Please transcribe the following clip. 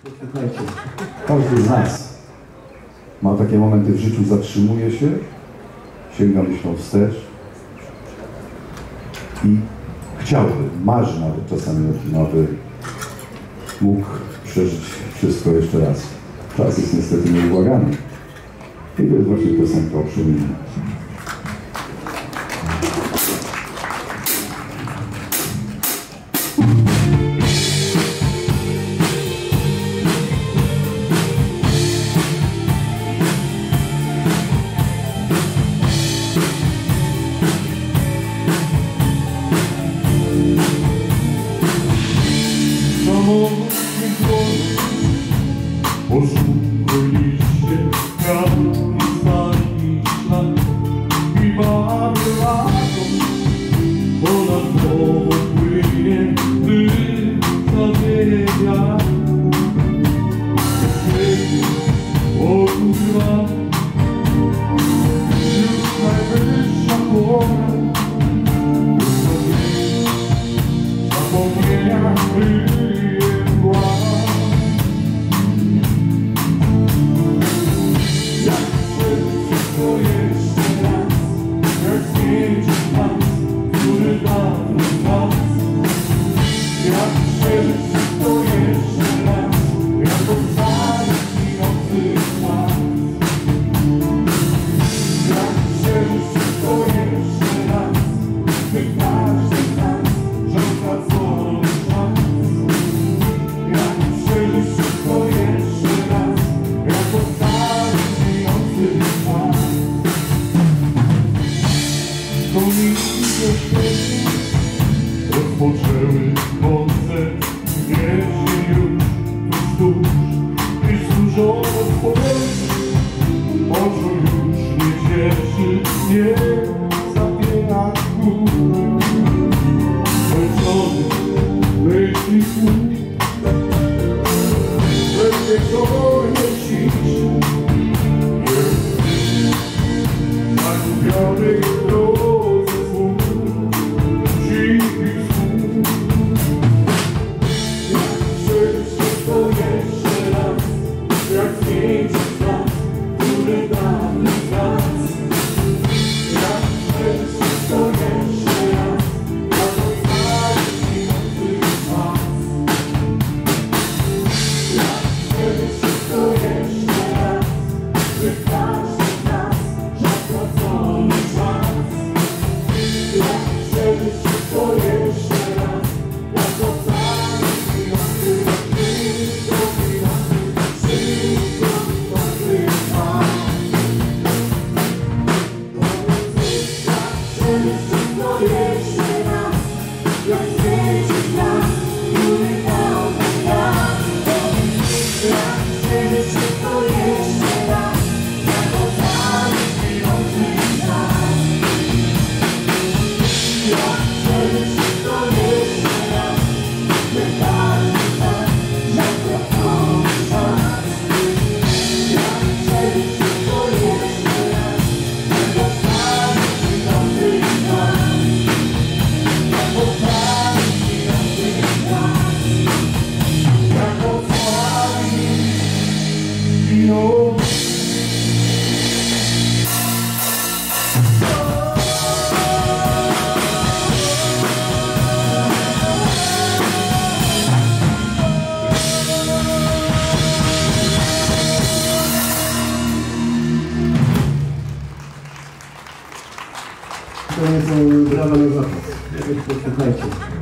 Słuchajcie, każdy z nas ma takie momenty w życiu, zatrzymuje się, sięga myślą wstecz i chciałby, marzy nawet czasami o tym, aby mógł przeżyć wszystko jeszcze raz. Czas jest niestety nieubłagany. I to jest właśnie piosenka o przemianie. Pożółkłe liście, kwiat i stali ślad i mamy lato, ponad głową płynie, gdy zawieje wiatr. Świetnie wokół trwa, już najwyższa pora, zapomnienia kryje mgła. Rozpoczęły koncert, wierzy już tuż, i służono spowiedzi, oczu już nie cieszy, nie zapiera gór. Kończony myśli słów, bezwieczornie ciszy, zagubiony drodze słów. To nie są brawa na zapas. Słuchajcie.